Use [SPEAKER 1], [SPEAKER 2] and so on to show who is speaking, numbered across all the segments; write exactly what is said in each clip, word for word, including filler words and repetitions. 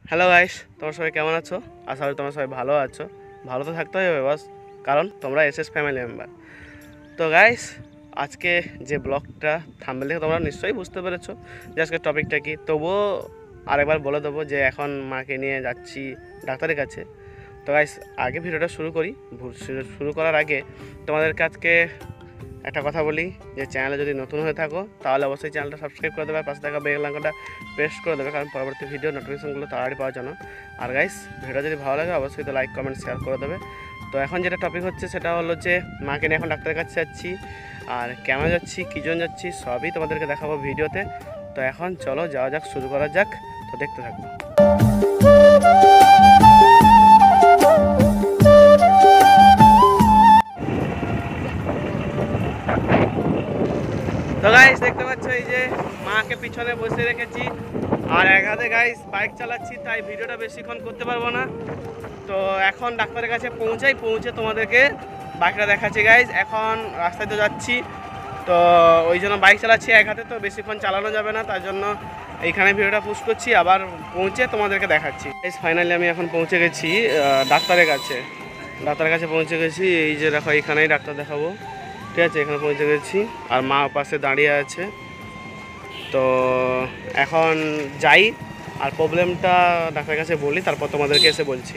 [SPEAKER 1] Hello guys, তোমরা সবাই কেমন আছো? আশা করি তোমরা সবাই ভালো আছো। ভালো তো থাকতে হবে বাস, কারণ তোমরা এস এস ফ্যামিলি মেম্বার। তো গাইস, আজকে যে ব্লগটা থাম্বনেল দেখে তোমরা নিশ্চয়ই বুঝতে পেরেছো যে আজকে টপিকটা কি। তবুও আরেকবার বলে দেবো যে এখন মাকে নিয়ে যাচ্ছি ডাক্তারের কাছে। তো গাইস, আগে ভিডিওটা শুরু করি। শুরু করার আগে তোমাদেরকে আজকে একটা কথা বলি যে চ্যানেলে যদি নতুন হয়ে থাকো তাহলে অবশ্যই চ্যানেলটা সাবস্ক্রাইব করে দেবে, আর পাশে থাকা বেল আইকনটা প্রেস করে দেবে, কারণ পরবর্তী ভিডিও নোটিফিকেশনগুলো তাড়াতাড়ি পাওয়ার জন্য। আর গাইস, ভিডিও যদি ভালো লাগে অবশ্যই তো লাইক কমেন্ট শেয়ার করে দেবে। তো এখন যেটা টপিক হচ্ছে সেটা হলো যে মাকে নিয়ে এখন ডাক্তারের কাছে যাচ্ছি, আর কেন যাচ্ছি, কী জন্য যাচ্ছি সবই তোমাদেরকে দেখাবো ভিডিওতে। তো এখন চলো যাওয়া যাক, শুরু করা যাক। তো দেখতে থাকবো। তো গাইস, দেখতে পাচ্ছ এই যে মাকে পিছনে বসে রেখেছি, আর এক হাতে গাইস বাইক চালাচ্ছি, তাই ভিডিওটা বেশিক্ষণ করতে পারবো না। তো এখন ডাক্তারের কাছে পৌঁছাই, পৌঁছে তোমাদেরকে বাইকটা দেখাচ্ছি গাইস। এখন রাস্তায় তো যাচ্ছি, তো ওই জন্য বাইক চালাচ্ছি এক হাতে, তো বেশিক্ষণ চালানো যাবে না, তার জন্য এইখানে ভিডিওটা পোস্ট করছি, আবার পৌঁছে তোমাদেরকে দেখাচ্ছি। গাইস, ফাইনালি আমি এখন পৌঁছে গেছি ডাক্তারের কাছে। ডাক্তারের কাছে পৌঁছে গেছি, এই যে দেখো এইখানেই ডাক্তার দেখাবো, ঠিক আছে? এখানে পৌঁছে গেছি, আর মা পাশে দাঁড়িয়ে আছে। তো এখন যাই, আর প্রবলেমটা ডাক্তারের কাছে বলি, তারপর তোমাদেরকে এসে বলছি।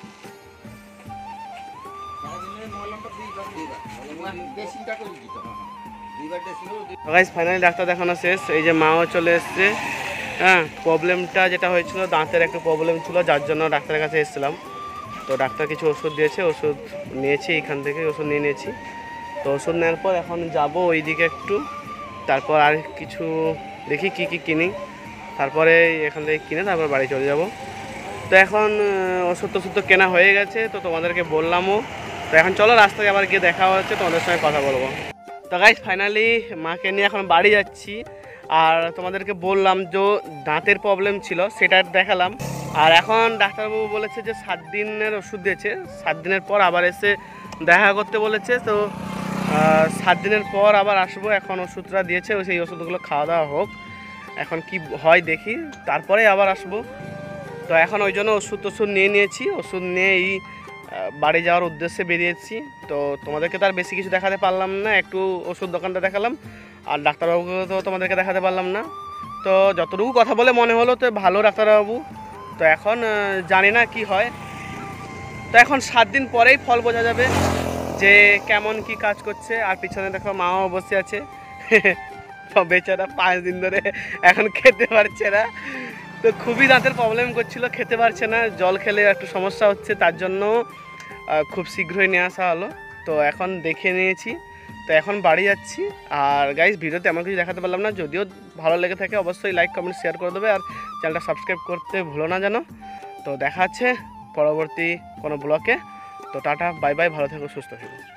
[SPEAKER 1] গাইস, ফাইনালি ডাক্তার দেখানো শেষ, এই যে মাও চলে এসছে। হ্যাঁ, প্রবলেমটা যেটা হয়েছিল, দাঁতের একটা প্রবলেম ছিল, যার জন্য ডাক্তারের কাছে এসেছিলাম। তো ডাক্তার কিছু ওষুধ দিয়েছে, ওষুধ নিয়েছি, এইখান থেকে ওষুধ নিয়ে নিয়েছি। তো ওষুধ নেওয়ার পর এখন যাব ওই দিকে একটু, তারপর আর কিছু দেখি কি কি কিনি, তারপরে এখান থেকে কিনে তারপর বাড়ি চলে যাব। তো এখন ওষুধ টষুধ তো কেনা হয়ে গেছে, তো তোমাদেরকে বললামও। তো এখন চলো রাস্তায় আবার গিয়ে দেখা হচ্ছে, তোমাদের সঙ্গে কথা বলবো। তো গাইস, ফাইনালি মাকে নিয়ে এখন বাড়ি যাচ্ছি, আর তোমাদেরকে বললাম যে দাঁতের প্রবলেম ছিল সেটা দেখালাম। আর এখন ডাক্তারবাবু বলেছে যে সাত দিনের ওষুধ দিয়েছে, সাত দিনের পর আবার এসে দেখা করতে বলেছে। তো সাত দিনের পর আবার আসবো। এখন ওষুধটা দিয়েছে, সেই ওষুধগুলো খাওয়া দাওয়া হোক, এখন কি হয় দেখি, তারপরে আবার আসবো। তো এখন ওই জন্য ওষুধ টষুধ নিয়ে নিয়েছি, ওষুধ নিয়ে এই বাড়ি যাওয়ার উদ্দেশ্যে বেরিয়েছি। তো তোমাদেরকে তো আর বেশি কিছু দেখাতে পারলাম না, একটু ওষুধ দোকানটা দেখালাম, আর ডাক্তারবাবুকে তো তোমাদেরকে দেখাতে পারলাম না। তো যতটুকু কথা বলে মনে হলো তো ভালো ডাক্তারবাবু। তো এখন জানি না কি হয়, তো এখন সাত দিন পরেই ফল বোঝা যাবে যে কেমন কি কাজ করছে। আর পিছনে দেখো মাও বসে আছে, বেচারা পাঁচ দিন ধরে এখন খেতে পারছে না। তো খুবই দাঁতের প্রবলেম করছিল, খেতে পারছে না, জল খেলে একটু সমস্যা হচ্ছে, তার জন্য খুব শীঘ্রই নিয়ে আসা হলো। তো এখন দেখে নিয়েছি, তো এখন বাড়ি যাচ্ছি। আর গাইস, ভিডিওতে এমন কিছু দেখাতে পারলাম না, যদিও ভালো লেগে থাকে অবশ্যই লাইক কমেন্ট শেয়ার করে দেবে, আর চ্যানেলটা সাবস্ক্রাইব করতে ভুলো না যেন। তো দেখা হচ্ছে পরবর্তী কোনো ব্লগে। তো টাটা, বাই বাই, ভালো থেকো, সুস্থ থেকো।